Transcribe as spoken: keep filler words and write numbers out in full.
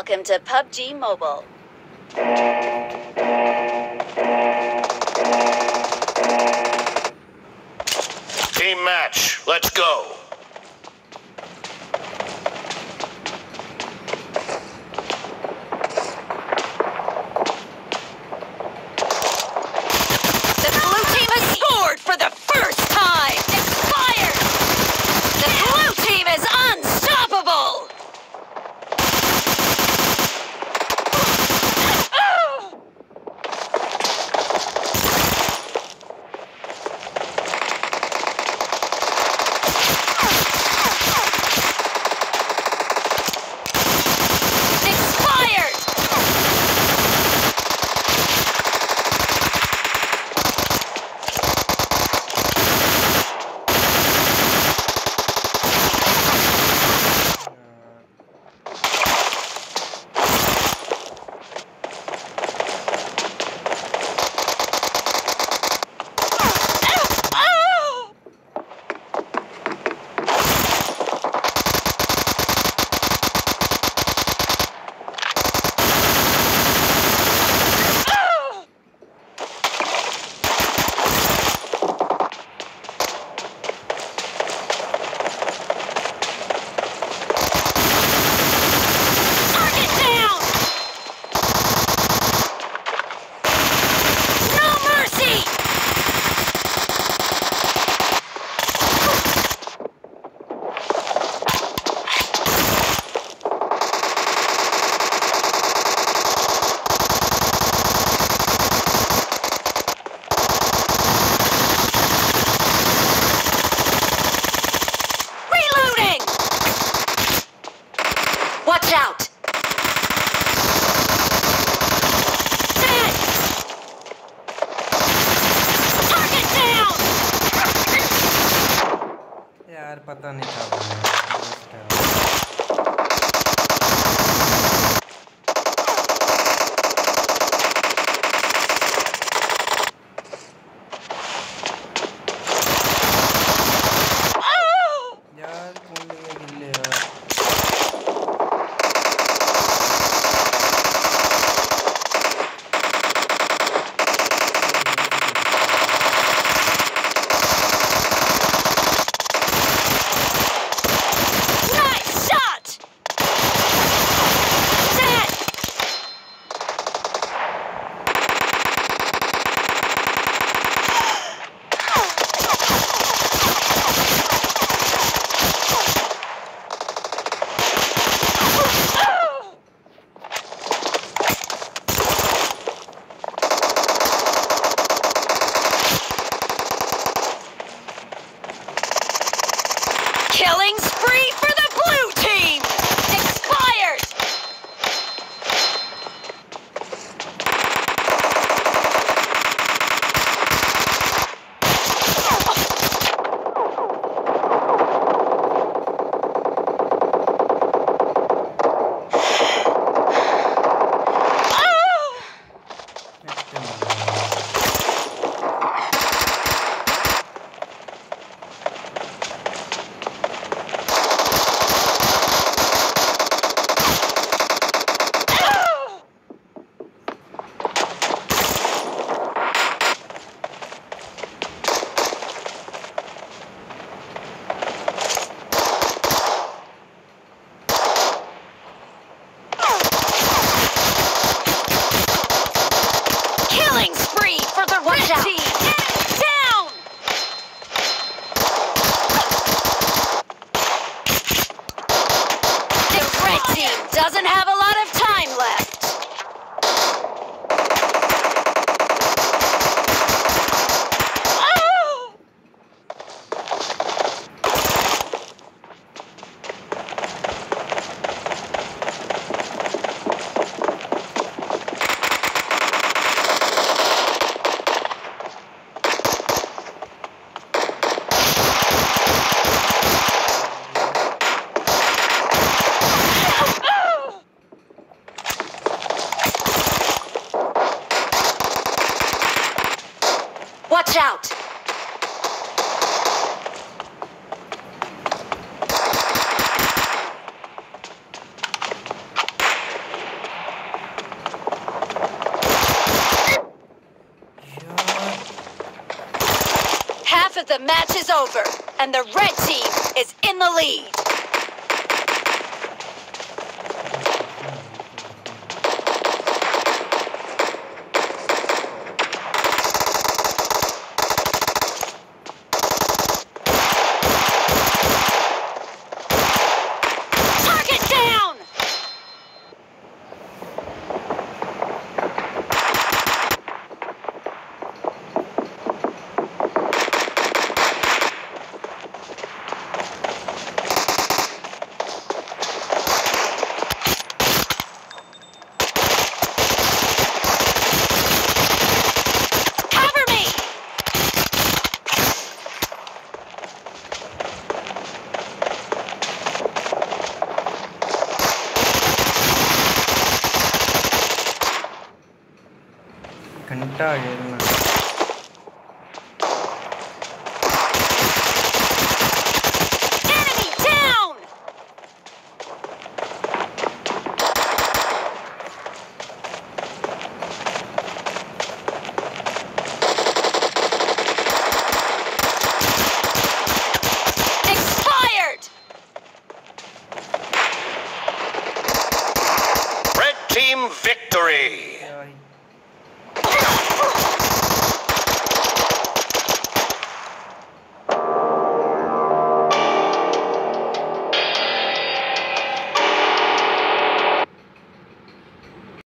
Welcome to P U B G Mobile. Team match, let's go. The blue team has scored for the first time! Expired! The blue team is unstoppable! Watch out! Dead! Target down! यार पता नहीं था Killing spree for the blue team! Expired! Killing spree for the red team! Enemy down! The red team doesn't have a lot of time left. Watch out! Half of the match is over, and the red team is in the lead. Target down! घंटा खेलना Enemy down! Expired! Red team victory!